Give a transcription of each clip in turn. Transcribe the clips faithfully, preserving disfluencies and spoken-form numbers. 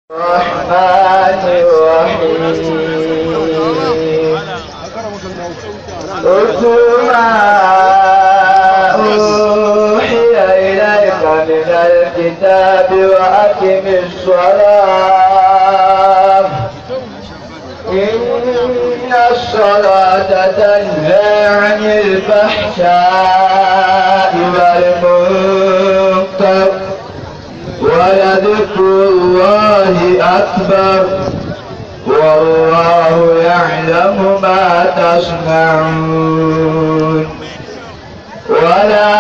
الرحمن الرحيم اتل ما أوحي إليك من الكتاب وأقم الصلاة إن الصلاة تنهى عن الفحشاء والمنكر ولذكر الله أكبر والله يعلم ما تصنعون ولا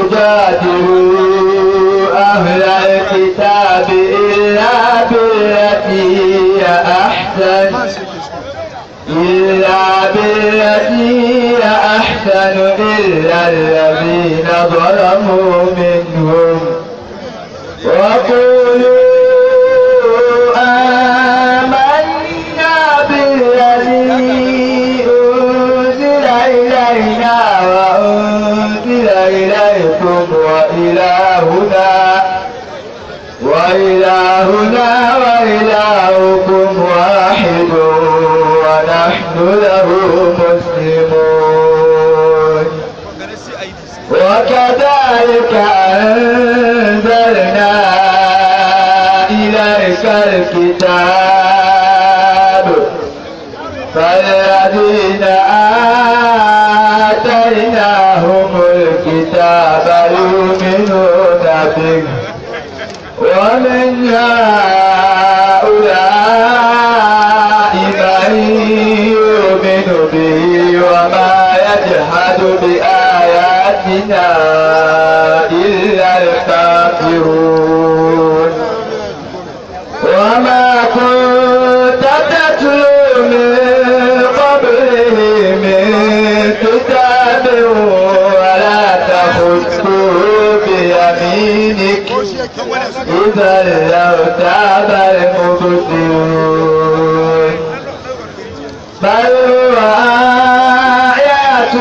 تجادلوا أهل الكتاب إلا بالتي هي أحسن إلا بالتي هي أحسن إلا الذين ظلموا منهم وقولوا آمنا بالذي أنزل إلينا وأنزل إليكم وإلهنا وإلهنا وإلهكم واحد ونحن له مسلمون وكذلك أنزلنا إليك الكتاب فالذين آتيناهم الكتاب يؤمنون به ومن هؤلاء من يؤمن به وما يجحد بآياتنا إلا الكافرون وما كنت تتلو من قبله من كتاب ولا تخطه بيمينك إذا لارتاب المبطلون بل هو آيات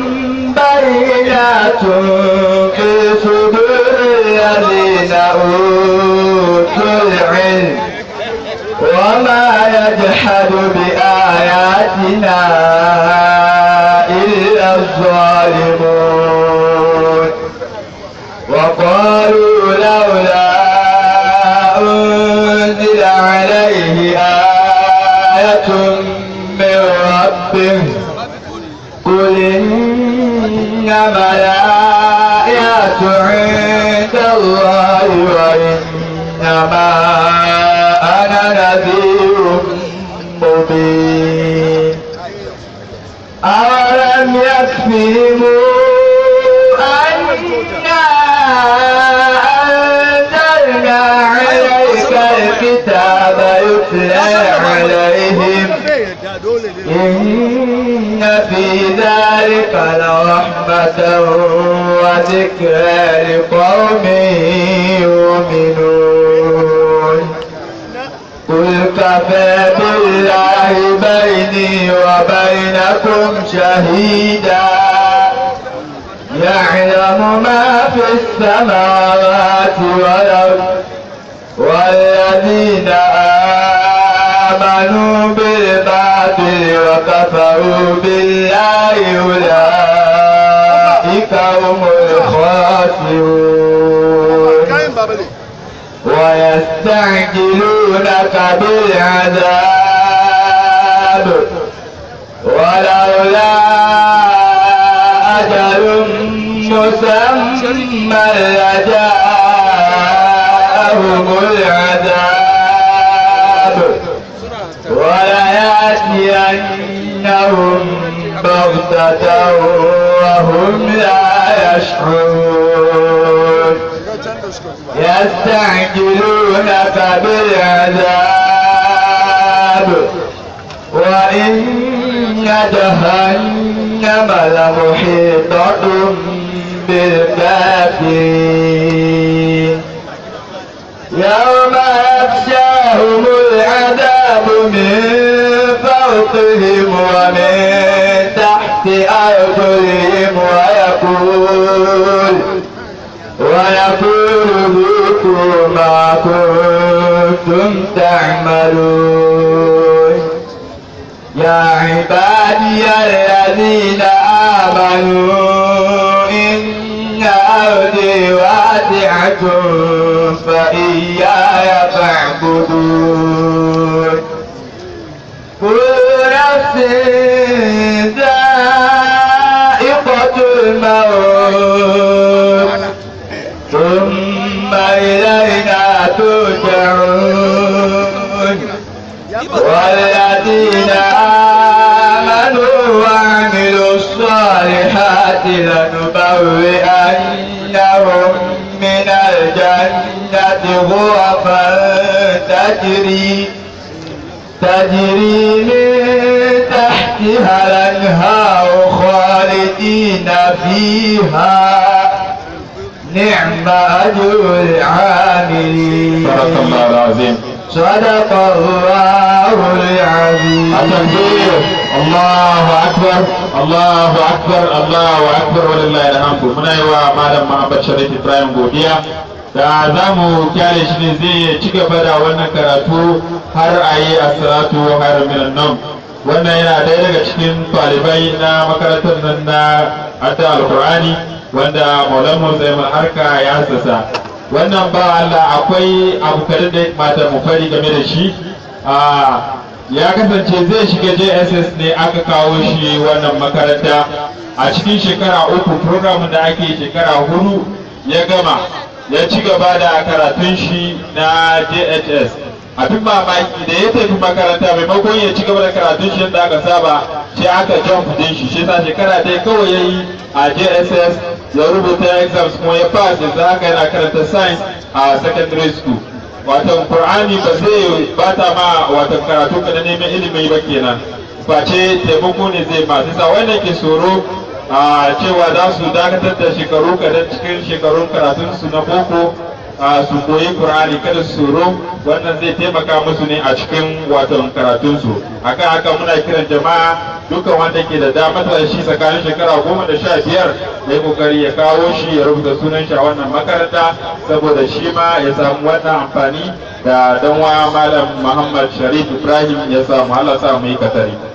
بينات في صدور الذين أوتوا العلم وما يجحد بآياتنا إلا الظالمون وقالوا لولا أنزل عليه آية من ربه قل إنما الآيات عند الله وإنما أنا نذير مبين أولم يكفهم أنا أنزلنا عليك الكتاب يتلى عليهم إن في ذلك لرحمة وذكرى لقوم يؤمنون قل كفى بالله بيني وبينكم شهيدا يعلم ما في السماوات والأرض والذين آمنوا بالباطل وكفروا بالله أولئك هم الخاسرون ويستعجلونك بالعذاب ولولا أجل مسمى لجاءهم العذاب وليأتينهم بغتة وهم لا يشعرون يستعجلونك بالعذاب وإن جهنم لمحيطة بالكافرين يوم يغشاهم العذاب من فوقهم ومن تحت أرجلهم ويقول ويقول ذوقوا ما كنتم كنتم تعملون يا عبادي الذين آمنوا إن أرضي واسعة فإياي فاعبدون كل نفس ذائقة الموت ثم إلينا ترجعون والذين آمنوا وعملوا الصالحات لنبوئنهم من الجنة غرفا تجري تجري من تحتها الأنهار خالدين فيها نعم أجر العاملين. صدق الله العظيم. صدق الله العظيم. التكبير. الله أكبر الله أكبر الله أكبر ولله الحمد. muna yi wa malam Muhammad Sharif Ibrahim godiya da za mu kyale shi ne zai ci gaba da wannan karatu har a yi as-salatu har minan nan. Wannan yana ɗaya daga cikin ɗalibai na makarantar nan na adda al-Qur'ani wanda Maulana Zaimal Harka ya hasasa. Wannan ba Allah akwai abu kadan da mata mu fari game da shi. Ya kasance zai shiga J S S ne aka kawo shi wannan makaranta a cikin shekara uku, program da ake shekara hudu ya gama ya ci gaba da karatun shi na J H S. Abin mamaki da ya tafi makaranta maimakon ya ci gaba da karatun shi yadda aka saba sai aka jump din shi shi sa shekara dai kawai ya yi a J S S ya rubuta exams kuma ya pass yanzu haka yana karanta science a secondary school. Watan Qur'ani ba zai bata ma watan karatu ka na neman ilimi ba kenan face taimako ne zai masu sa wanda ke tsoro a cewa za su dakatar da shekaru kadan cikin shekarun karatunsu na boko su koyi Qur'ani kada su tsoro wannan zai taimaka musu ne a cikin watan karatunsu. Akan haka muna kiran jama'a dukkan wanda ke da damar da shi tsakanin shekara goma da sha biyar ya kokari ya kawo shi ya rubuta sunan shi a wannan makaranta saboda shi ma ya samu wannan amfani da danwa malam Muhammad Sharif Ibrahim ya samu. Allah sa mu yi katari.